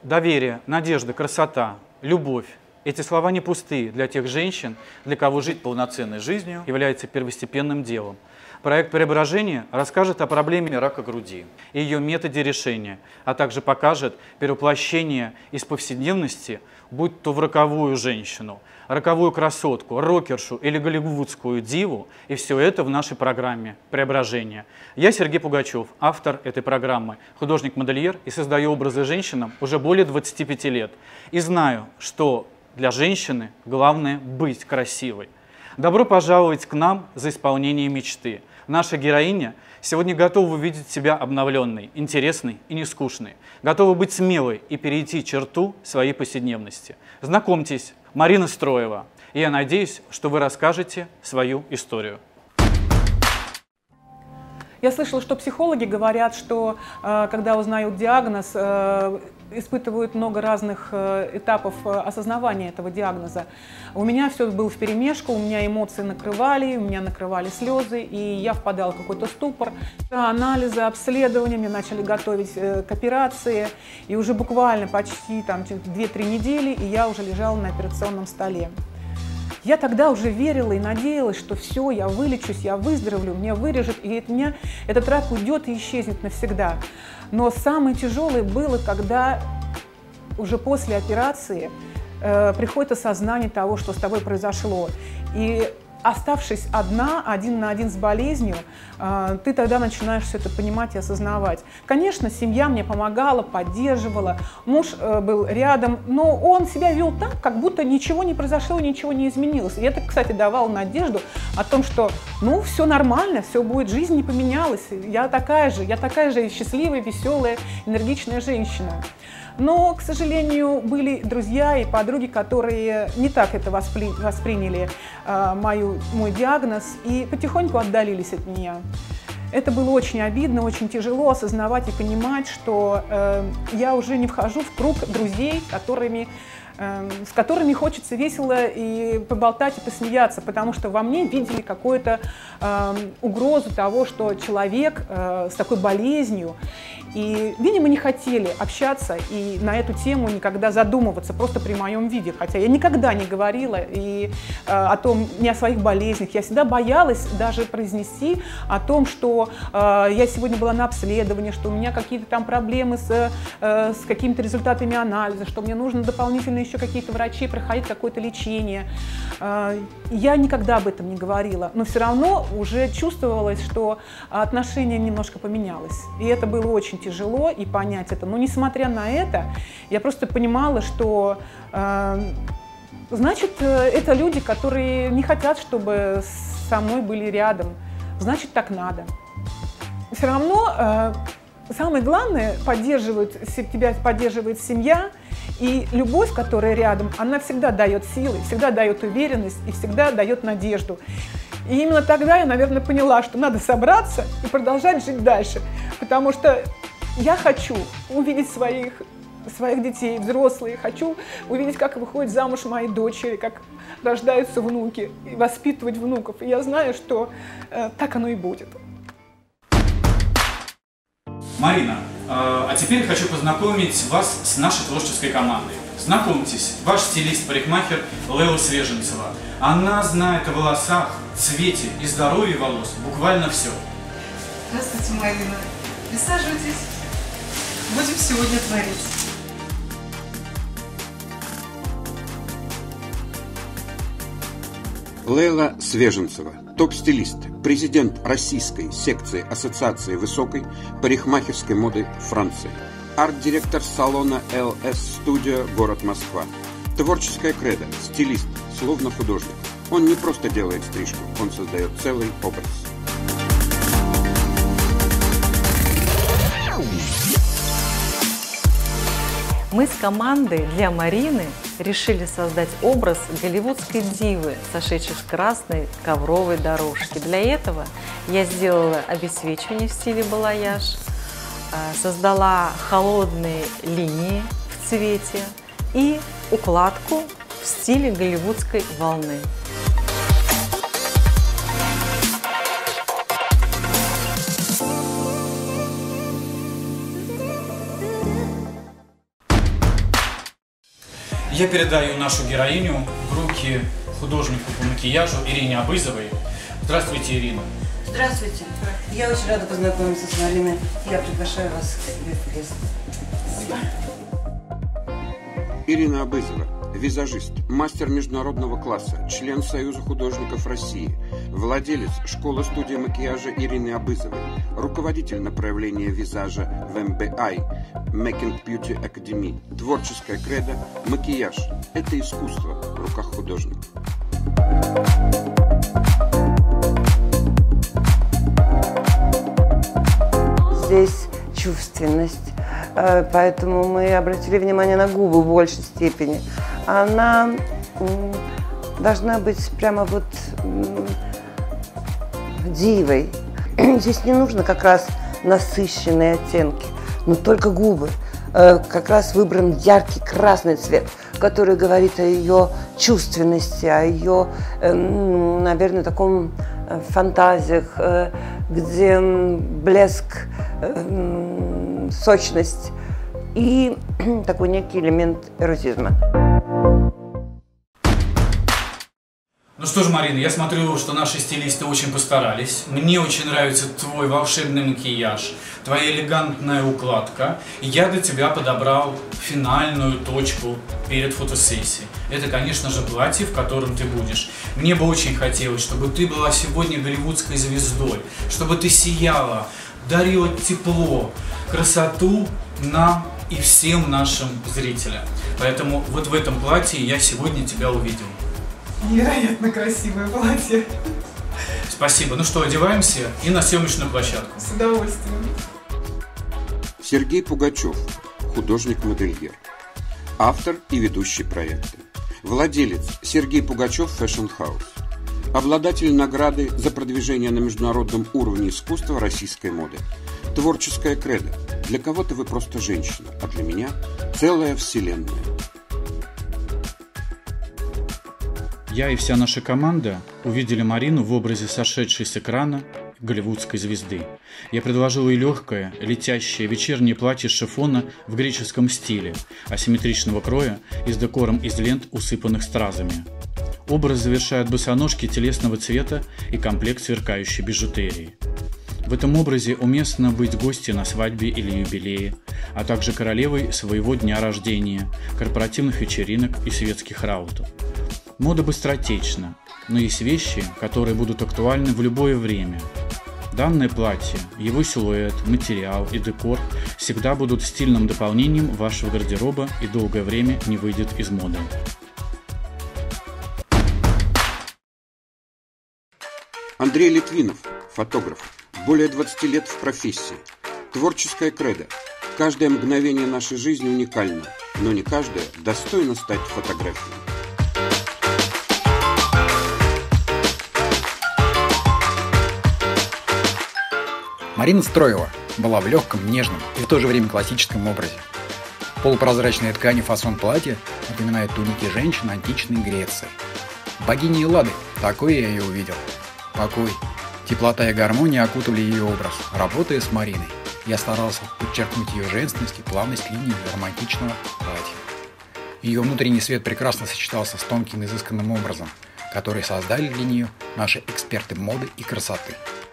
Доверие, надежда, красота, любовь. Эти слова не пустые для тех женщин, для кого жить полноценной жизнью является первостепенным делом. Проект «Преображение» расскажет о проблеме рака груди и ее методе решения, а также покажет перевоплощение из повседневности, будь то в роковую женщину, роковую красотку, рокершу или голливудскую диву, и все это в нашей программе «Преображение». Я Сергей Пугачев, автор этой программы, художник-модельер и создаю образы женщинам уже более 25 лет. И знаю, что для женщины главное быть красивой. Добро пожаловать к нам за исполнение мечты. Наша героиня сегодня готова увидеть себя обновленной, интересной и нескучной, готова быть смелой и перейти черту своей повседневности. Знакомьтесь, Марина Строева. И я надеюсь, что вы расскажете свою историю. Я слышала, что психологи говорят, что когда узнают диагноз, испытывают много разных этапов осознавания этого диагноза. У меня все было вперемешку, у меня эмоции накрывали, у меня накрывали слезы, и я впадала в какой-то ступор. Анализы, обследования, меня начали готовить к операции, и уже буквально почти 2-3 недели, и я уже лежала на операционном столе. Я тогда уже верила и надеялась, что все, я вылечусь, я выздоровлю, меня вырежут, и от меня этот рак уйдет и исчезнет навсегда. Но самое тяжелое было, когда уже после операции приходит осознание того, что с тобой произошло. И оставшись один на один с болезнью, ты тогда начинаешь все это понимать и осознавать. Конечно, семья мне помогала, поддерживала, муж был рядом, но он себя вел так, как будто ничего не произошло, ничего не изменилось. И это, кстати, давало надежду о том, что ну все нормально, все будет, жизнь не поменялась, я такая же счастливая, веселая, энергичная женщина. Но, к сожалению, были друзья и подруги, которые не так это восприняли, мой диагноз, и потихоньку отдалились от меня. Это было очень обидно, очень тяжело осознавать и понимать, что я уже не вхожу в круг друзей, с которыми хочется весело и поболтать, и посмеяться, потому что во мне видели какую-то угрозу того, что человек с такой болезнью, и, видимо, не хотели общаться и на эту тему никогда задумываться просто при моем виде, хотя я никогда не говорила и ни о своих болезнях, я всегда боялась даже произнести о том, что я сегодня была на обследовании, что у меня какие-то там проблемы с какими-то результатами анализа, что мне нужно дополнительно еще какие-то врачи проходить какое-то лечение. Я никогда об этом не говорила, но все равно уже чувствовалось, что отношение немножко поменялось. И это было очень тяжело и понять это. Но несмотря на это, я просто понимала, что значит, это люди, которые не хотят, чтобы со мной были рядом. Значит, так надо. Все равно самое главное, тебя поддерживает семья, и любовь, которая рядом, она всегда дает силы, всегда дает уверенность и всегда дает надежду. И именно тогда я, наверное, поняла, что надо собраться и продолжать жить дальше, потому что я хочу увидеть своих детей, взрослые, хочу увидеть, как выходят замуж мои дочери, как рождаются внуки, и воспитывать внуков. И я знаю, что так оно и будет. Марина, а теперь хочу познакомить вас с нашей творческой командой. Знакомьтесь, ваш стилист-парикмахер Лейла Свеженцева. Она знает о волосах, цвете и здоровье волос буквально все. Здравствуйте, Марина. Присаживайтесь. Будем сегодня творить. Лейла Свеженцева, топ-стилист, президент российской секции Ассоциации высокой парикмахерской моды Франции, арт-директор салона LS Studio, город Москва. Творческая кредо, стилист, словно художник. Он не просто делает стрижку, он создает целый образ. Мы с командой для Марины решили создать образ голливудской дивы, сошедшей с красной ковровой дорожки. Для этого я сделала обесцвечивание в стиле балаяж, создала холодные линии в цвете и укладку в стиле голливудской волны. Я передаю нашу героиню в руки художнику по макияжу Ирине Абызовой. Здравствуйте, Ирина. Здравствуйте. Я очень рада познакомиться с Мариной. Я приглашаю вас к себе в кресло. Спасибо. Ирина Абызова, визажист, мастер международного класса, член Союза художников России, владелец школы-студии макияжа Ирины Абызовой, руководитель направления визажа в MBI, Making Beauty Academy, творческая кредо, макияж – это искусство в руках художника. Здесь чувственность, поэтому мы обратили внимание на губы в большей степени. Она должна быть прямо вот дивой. Здесь не нужно как раз насыщенные оттенки, но только губы. Как раз выбран яркий красный цвет, который говорит о ее чувственности, о ее, наверное, таком фантазиях, где блеск, сочность и такой некий элемент эротизма. Ну что ж, Марина, я смотрю, что наши стилисты очень постарались. Мне очень нравится твой волшебный макияж, твоя элегантная укладка. И я для тебя подобрал финальную точку перед фотосессией. Это, конечно же, платье, в котором ты будешь. Мне бы очень хотелось, чтобы ты была сегодня голливудской звездой, чтобы ты сияла, дарила тепло, красоту нам и всем нашим зрителям. Поэтому вот в этом платье я сегодня тебя увидел. Невероятно красивое платье. Спасибо. Ну что, одеваемся и на съемочную площадку. С удовольствием. Сергей Пугачев, художник-модельер, автор и ведущий проекта, владелец Сергей Пугачев Fashion House, обладатель награды за продвижение на международном уровне искусства российской моды, творческая кредо. Для кого-то вы просто женщина, а для меня целая вселенная. Я и вся наша команда увидели Марину в образе сошедшей с экрана голливудской звезды. Я предложил ей легкое, летящее вечернее платье шифона в греческом стиле, асимметричного кроя и с декором из лент, усыпанных стразами. Образ завершают босоножки телесного цвета и комплект сверкающей бижутерии. В этом образе уместно быть гостьей на свадьбе или юбилее, а также королевой своего дня рождения, корпоративных вечеринок и светских раутов. Мода быстротечна, но есть вещи, которые будут актуальны в любое время. Данное платье, его силуэт, материал и декор всегда будут стильным дополнением вашего гардероба и долгое время не выйдет из моды. Андрей Литвинов, фотограф, более 20 лет в профессии. Творческая кредо. Каждое мгновение нашей жизни уникально, но не каждое достойно стать фотографией. Марина Строева была в легком, нежном и в то же время классическом образе. Полупрозрачная ткань и фасон платья напоминает туники женщин античной Греции. Богини Эллады, такой я ее увидел. Покой, теплота и гармония окутывали ее образ, работая с Мариной. Я старался подчеркнуть ее женственность и плавность линий романтичного платья. Ее внутренний свет прекрасно сочетался с тонким изысканным образом, который создали для нее наши эксперты моды и красоты.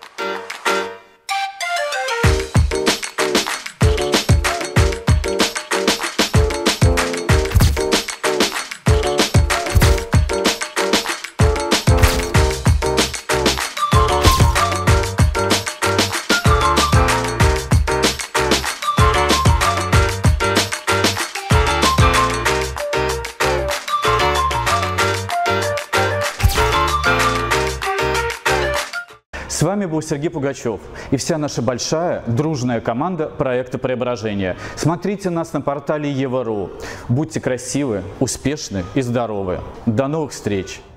С вами был Сергей Пугачев и вся наша большая, дружная команда проекта «Преображение». Смотрите нас на портале Ева.ру. Будьте красивы, успешны и здоровы. До новых встреч!